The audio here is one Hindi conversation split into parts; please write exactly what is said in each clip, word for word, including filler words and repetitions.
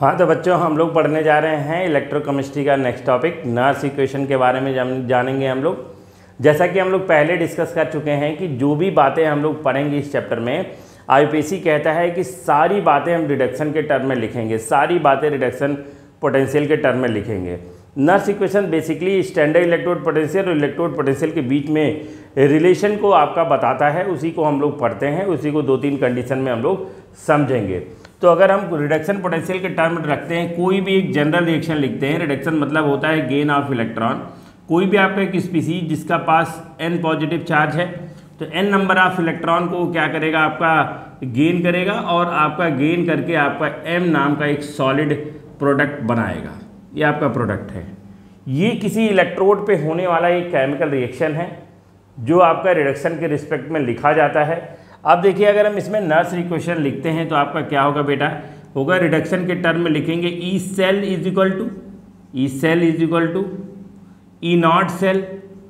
हाँ तो बच्चों हम लोग पढ़ने जा रहे हैं इलेक्ट्रोकेमिस्ट्री का नेक्स्ट टॉपिक नर्स इक्वेशन के बारे में जानेंगे हम लोग। जैसा कि हम लोग पहले डिस्कस कर चुके हैं कि जो भी बातें हम लोग पढ़ेंगे इस चैप्टर में, आईयूपीएसी कहता है कि सारी बातें हम रिडक्शन के टर्म में लिखेंगे, सारी बातें रिडक्शन पोटेंशियल के टर्म में लिखेंगे। Nernst equation basically standard electrode potential और इलेक्ट्रोड पोटेंशियल के बीच में रिलेशन को आपका बताता है, उसी को हम लोग पढ़ते हैं, उसी को दो तीन कंडीशन में हम लोग समझेंगे। तो अगर हम रिडक्शन पोटेंशियल के टर्म में रखते हैं, कोई भी एक जनरल रिएक्शन लिखते हैं, रिडक्शन मतलब होता है गेन ऑफ इलेक्ट्रॉन। कोई भी आपका एक स्पीसीज जिसका पास एन पॉजिटिव चार्ज है तो एन नंबर ऑफ इलेक्ट्रॉन को क्या करेगा, आपका गेन करेगा और आपका गेन करके आपका एम नाम का एक सॉलिड प्रोडक्ट बनाएगा। ये आपका प्रोडक्ट है। ये किसी इलेक्ट्रोड पे होने वाला एक केमिकल रिएक्शन है जो आपका रिडक्शन के रिस्पेक्ट में लिखा जाता है। अब देखिए अगर हम इसमें नर्स इक्वेशन लिखते हैं तो आपका क्या होगा बेटा, होगा रिडक्शन के टर्म में लिखेंगे E cell is equal to E cell is equal to E naught cell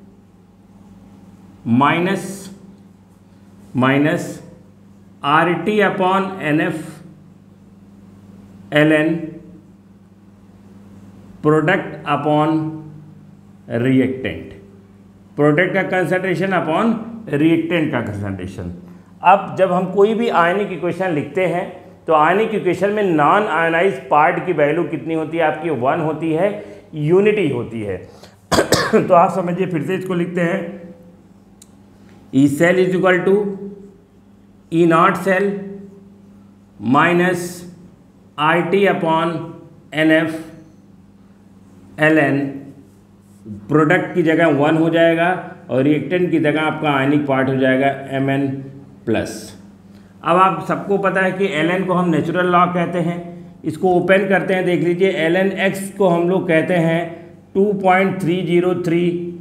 minus minus R T upon n F l n product upon reactant, product का कंसंट्रेशन अपॉन रिएक्टेंट का कंसंट्रेशन। अब जब हम कोई भी आयनिक इक्वेशन लिखते हैं तो आयनिक इक्वेशन में नॉन आयनाइज पार्ट की वैल्यू कितनी होती है, आपकी वन होती है, यूनिटी होती है। तो आप समझिए, फिर से इसको लिखते हैं E cell is equal to E naught cell minus R T upon n F l n, product की जगह वन हो जाएगा और रिएक्टेंट की जगह आपका आयनिक पार्ट हो जाएगा एम एन प्लस। अब आप सबको पता है कि एल एन को हम नेचुरल लॉग कहते हैं। इसको ओपन करते हैं, देख लीजिए एल एन एक्स को हम लोग कहते हैं two point three zero three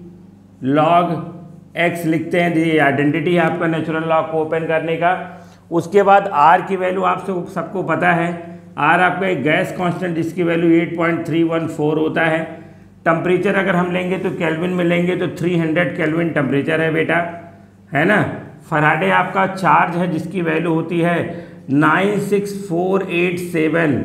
log x लिखते हैं। ये आइडेंटिटी है आपका नेचुरल लॉग को ओपन करने का। उसके बाद आर की वैल्यू आप सब सबको पता है, आर आपका एक गैस कांस्टेंट जिसकी value eight point three one four होता है। टेम्परेचर अगर हम लेंगे तो केल्विन में लेंगे तो थ्री हंड्रेड केल्विन टेम्परेचर है बेटा, है ना। फराडे आपका चार्ज है जिसकी वैल्यू होती है nine six four eight seven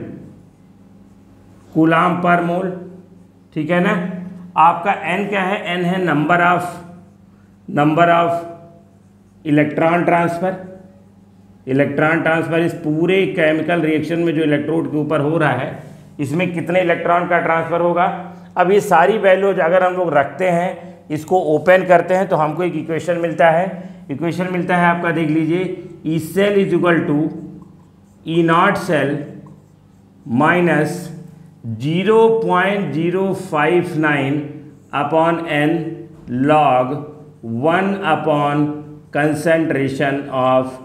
coulomb per mole, ठीक है ना। आपका एन क्या है, एन है number of number of electron transfer. Electron transfer इस पूरे केमिकल रिएक्शन में जो इलेक्ट्रोड के ऊपर हो रहा है, इसमें कितने इलेक्ट्रॉन का ट्रांसफ़र होगा। अब ये सारी वैल्यूज अगर हम लोग रखते हैं, इसको ओपन करते हैं तो हमको एक इक्वेशन मिलता है। इक्वेशन मिलता है आपका, देख लीजिए E cell is equal to E naught cell minus zero point zero five nine upon n log one upon concentration of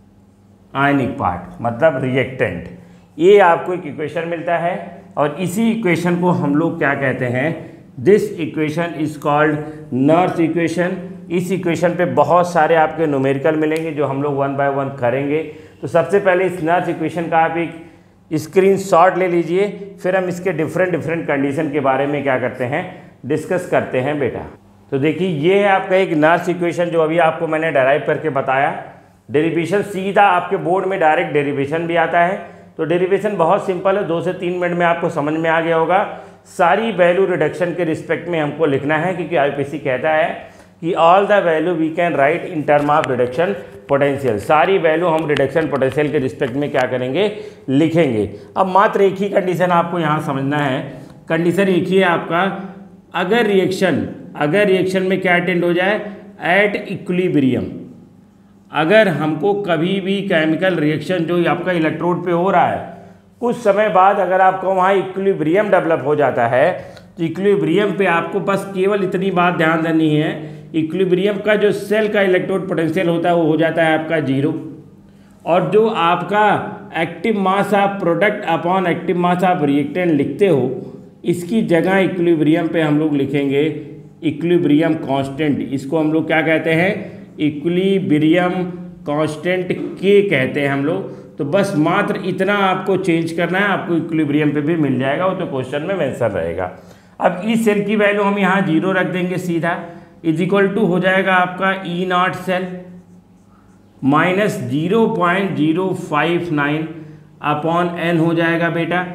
ionic part मतलब रिएक्टेंट। ये आपको एक इक्वेशन मिलता है और इसी इक्वेशन को हम लोग क्या कहते हैं, this equation is called Nernst equation. इस इक्वेशन पे बहुत सारे आपके न्यूमेरिकल मिलेंगे जो हम लोग वन बाय वन करेंगे। तो सबसे पहले इस नर्स इक्वेशन का आप एक स्क्रीनशॉट ले लीजिए, फिर हम इसके डिफरेंट डिफरेंट कंडीशन के बारे में क्या करते हैं, डिस्कस करते हैं बेटा। तो देखिए ये है आपका एक नर्स इक्वेशन जो अभी आपको मैंने डेराइव करके बताया। डेरिवेशन सीधा आपके बोर्ड में डायरेक्ट डेरिवेशन भी आता है। तो डेरिवेशन बहुत सिंपल है, दो से तीन मिनट में आपको समझ में आ गया होगा। सारी वैल्यू रिडक्शन के रिस्पेक्ट में हमको लिखना है, क्योंकि आईयूपीएसी कहता है कि all the value we can write in term of reduction potential. सारी वैल्यू हम रिडक्शन पोटेंशियल के रिस्पेक्ट में क्या करेंगे, लिखेंगे। अब मात्र एक ही कंडीशन आपको यहाँ समझना है। कंडीशन एक ही है आपका, अगर रिएक्शन अगर रिएक्शन में क्या टेंड हो जाए, एट इक्विलिब्रियम। अगर हमको कभी भी केमिकल रिएक्शन जो आपका इलेक्ट्रोड पे हो रहा है, कुछ समय बाद अगर आपको वहाँ इक्विलिब्रियम डेवलप हो जाता है, तो इक्विलिब्रियम पे आपको बस केवल इतनी बात ध्यान देनी है, इक्विलिब्रियम का जो सेल का इलेक्ट्रोड पोटेंशियल होता है वो हो जाता है आपका जीरो। और जो आपका active mass of product upon active mass of reactant लिखते हो, इसकी जगह इक्विलिब्रियम पे हम लोग लिखेंगे इक्विलिब्रियम कांस्टेंट। इसको हम लोग क्या कहते हैं, इक्विलिब्रियम कांस्टेंट के कहते हैं हम लोग। तो बस मात्र इतना आपको चेंज करना है, आपको इक्विलिब्रियम पे भी मिल जाएगा, वो तो क्वेश्चन में मेंशन रहेगा। अब इस सेल की वैल्यू हम यहाँ जीरो रख देंगे सीधा, इज इक्वल टू हो जाएगा आपका E naught cell minus zero point zero five nine upon n हो जाएगा बेटा,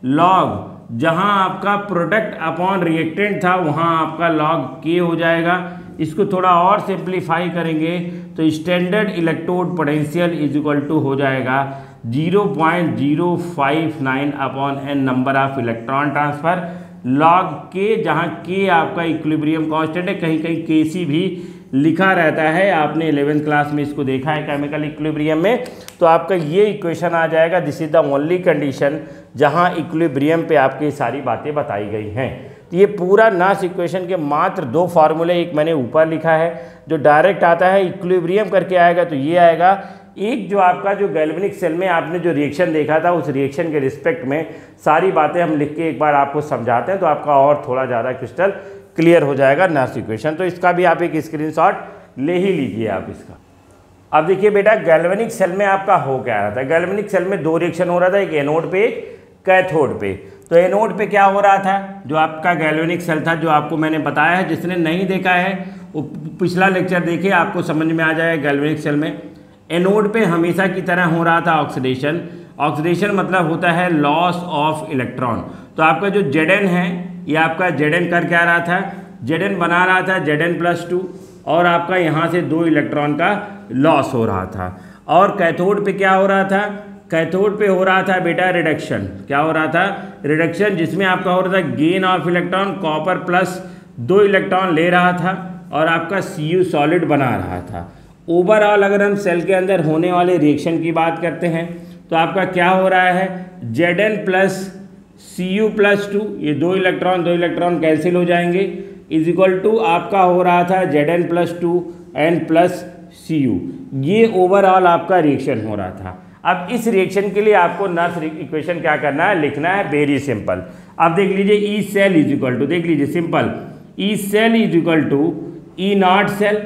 लॉग जहां आपका प्रोडक्ट अपॉन रिएक्टेंट था वहां आपका लॉग के हो जाएगा। इसको थोड़ा और सिंप्लीफाई करेंगे तो standard electrode potential is equal to हो जाएगा zero point zero five nine upon n number of electron transfer log के, जहाँ के आपका इक्विलिब्रियम कांस्टेंट है, कहीं कहीं के सी भी लिखा रहता है, आपने इलेवेंथ क्लास में इसको देखा है केमिकल इक्विलिब्रियम में। तो आपका ये इक्वेशन आ जाएगा, this is the only condition जहाँ इक्विलिब्रियम पे आपकी सारी बातें बताई गई हैं। तो ये पूरा नास इक्वेशन के मात्र दो फार्मूले, एक मैंने ऊपर लिखा है जो डायरेक्ट आता है इक्विलिब्रियम करके आएगा तो ये आएगा, एक जो आपका जो गैल्वेनिक सेल में आपने जो रिएक्शन देखा था उस रिएक्शन के रिस्पेक्ट में सारी बातें हम लिख के एक बार आपको समझाते हैं तो आपका और थोड़ा ज़्यादा क्रिस्टल क्लियर हो जाएगा नास इक्वेशन। तो इसका भी आप एक स्क्रीनशॉट ले ही लीजिए आप इसका। अब देखिए बेटा, गैल्वेनिक सेल में आपका हो क्या रहा था। गैल्वेनिक सेल में दो रिएक्शन हो रहा था, एक एनोड पे एक कैथोड पे। तो एनोड पे क्या हो रहा था, जो आपका गैल्वेनिक सेल था जो आपको मैंने बताया है, जिसने नहीं देखा है वो पिछला लेक्चर देखिए, आपको समझ में आ जाएगा। गैल्वेनिक सेल में एनोड पे हमेशा की तरह हो रहा था ऑक्सीडेशन। ऑक्सीडेशन मतलब होता है लॉस ऑफ इलेक्ट्रॉन। तो आपका जो जेड एन है ये आपका जेड एन कर क्या रहा था, जेड एन बना रहा था जेड एन प्लस टू, और आपका यहाँ से दो इलेक्ट्रॉन का लॉस हो रहा था। और कैथोड पे क्या हो रहा था, कैथोड पे हो रहा था बेटा रिडक्शन। क्या हो रहा था, रिडक्शन, जिसमें आपका हो रहा था gain of electron, copper plus दो इलेक्ट्रॉन ले रहा था और आपका सी यू सॉलिड बना रहा था। ओवरऑल अगर हम सेल के अंदर होने वाले रिएक्शन की बात करते हैं तो आपका क्या हो रहा है, Z n plus C u plus two, ये दो इलेक्ट्रॉन दो इलेक्ट्रॉन कैंसिल हो जाएंगे, इज इक्वल टू आपका हो रहा था Z n plus two n plus C u. ये ओवरऑल आपका रिएक्शन हो रहा था। अब इस रिएक्शन के लिए आपको नर्स इक्वेशन क्या करना है, लिखना है, वेरी सिंपल। अब देख लीजिए, E cell is equal to, देख लीजिए simple, E cell is equal to E naught cell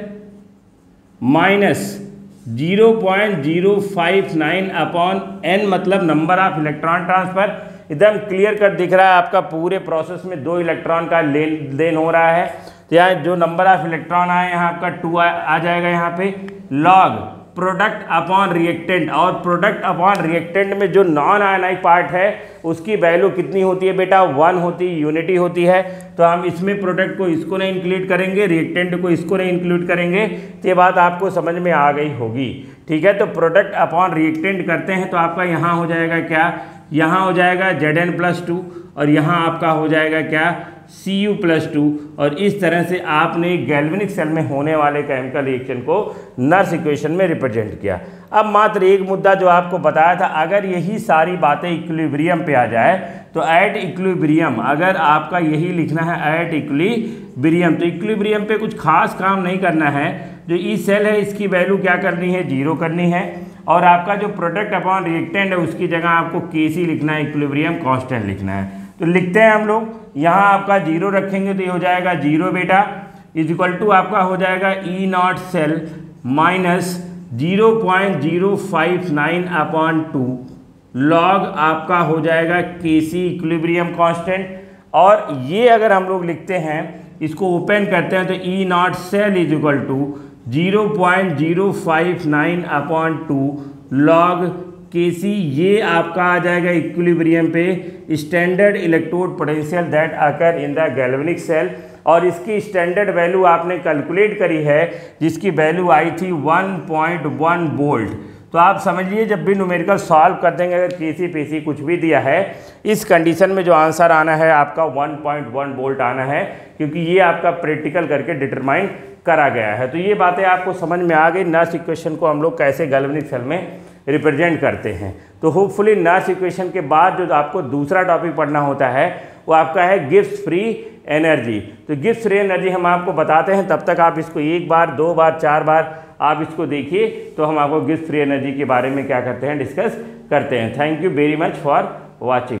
minus zero point zero five nine upon n, मतलब नंबर ऑफ इलेक्ट्रॉन ट्रांसफर। एकदम क्लियर कट दिख रहा है आपका, पूरे प्रोसेस में दो इलेक्ट्रॉन का लेन देन हो रहा है। तो यहाँ जो नंबर ऑफ इलेक्ट्रॉन आए यहाँ आपका टू आ, आ जाएगा यहाँ पे, लॉग प्रोडक्ट अपॉन रिएक्टेंट, और प्रोडक्ट अपॉन रिएक्टेंट में जो नॉन आयनाइक पार्ट है उसकी वैल्यू कितनी होती है बेटा, वन होती है, यूनिटी होती है। तो हम इसमें प्रोडक्ट को इसको नहीं इंक्लूड करेंगे, रिएक्टेंट को इसको नहीं इंक्लूड करेंगे। तो ये बात आपको समझ में आ गई होगी, ठीक है। तो प्रोडक्ट अपॉन रिएक्टेंट करते हैं तो आपका यहाँ हो जाएगा क्या, यहाँ हो जाएगा जेड एन प्लस टू, और यहाँ आपका हो जाएगा क्या, सी यू प्लस टू। और इस तरह से आपने गैल्वेनिक सेल में होने वाले केमिकल रिएक्शन को नर्स इक्वेशन में रिप्रेजेंट किया। अब मात्र एक मुद्दा जो आपको बताया था, अगर यही सारी बातें इक्विलिब्रियम पे आ जाए तो एट इक्विलिब्रियम, अगर आपका यही लिखना है एट इक्विलिब्रियम, तो इक्विलिब्रियम पे कुछ खास काम नहीं करना है। जो ई सेल है इसकी वैल्यू क्या करनी है, जीरो करनी है, और आपका जो प्रोडक्ट अपॉन रिएक्टेंट है उसकी जगह आपको के सी लिखना है, इक्विलिब्रियम कांस्टेंट लिखना है। तो लिखते हैं हम लोग, यहाँ आपका जीरो रखेंगे तो ये हो जाएगा जीरो बेटा, इज इक्वल टू आपका हो जाएगा E naught cell minus zero point zero five nine upon two, log आपका हो जाएगा के सी इक्विलिब्रियम कांस्टेंट। और ये अगर हम लोग लिखते हैं, इसको ओपन करते हैं तो E naught cell is equal to zero point zero five nine upon two log K C, ये आपका आ जाएगा इक्विलिब्रियम पे standard electrode potential that occur in the galvanic cell. और इसकी स्टैंडर्ड वैल्यू आपने कैलकुलेट करी है जिसकी वैल्यू आई थी वन पॉइंट वन वोल्ट। तो आप समझिए जब भी न्यूमेरिकल सॉल्व कर देंगे, अगर के सी पी सी कुछ भी दिया है, इस कंडीशन में जो आंसर आना है आपका वन पॉइंट वन वोल्ट आना है, क्योंकि ये आपका प्रैक्टिकल करके डिटरमाइन करा गया है। तो ये बातें आपको समझ में आ गई, नर्स इक्वेशन को हम लोग कैसे गैल्वेनिक सेल में रिप्रेजेंट करते हैं। तो होपफुली नर्स इक्वेशन के बाद जो आपको दूसरा टॉपिक पढ़ना होता है वो आपका है गिब्स फ्री एनर्जी। तो गिब्स फ्री एनर्जी हम आपको बताते हैं, तब तक आप इसको एक बार, दो बार, चार बार आप इसको देखिए, तो हम आपको गिब्स फ्री एनर्जी के बारे में क्या करते हैं, डिस्कस करते हैं। Thank you very much for watching.